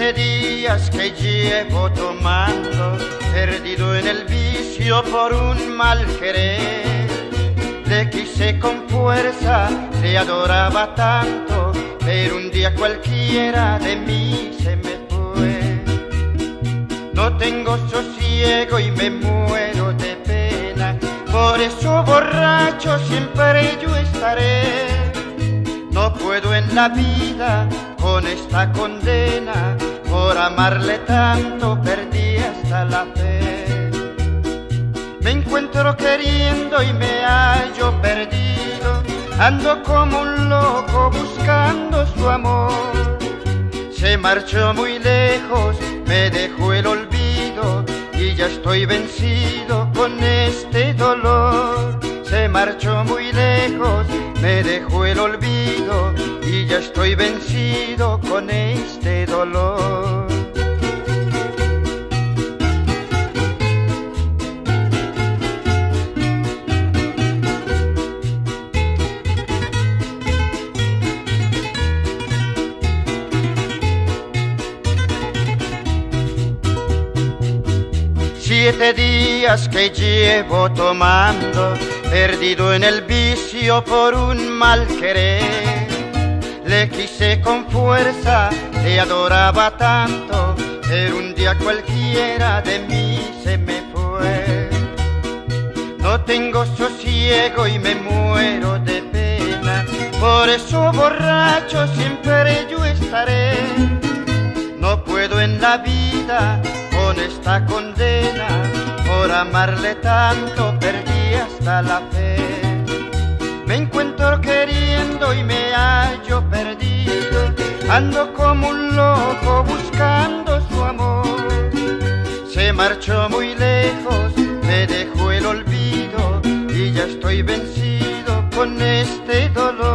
7 días que llevo tomando, perdido en el vicio por un mal querer. Le quise con fuerza, le adoraba tanto, pero un día cualquiera de mí se me fue. No tengo sosiego y me muero de pena, por eso borracho siempre yo estaré. No puedo en la vida con esta condena, por amarle tanto perdí hasta la fe. Me encuentro queriendo y me hallo perdido, ando como un loco buscando su amor. Se marchó muy lejos, me dejó el olvido y ya estoy vencido con este dolor. Se marchó muy lejos, me dejó el olvido y ya estoy vencido con este dolor. Siete días que llevo tomando, perdido en el vicio por un mal querer. Le quise con fuerza, le adoraba tanto, pero un día cualquiera de mí se me fue. No tengo sosiego y me muero de pena, por eso borracho siempre yo estaré. No puedo en la vida con esta condena, por amarle tanto perdí hasta la fe. Me encuentro queriendo y me hallo perdido, ando como un loco buscando su amor. Se marchó muy lejos, me dejó el olvido y ya estoy vencido con este dolor.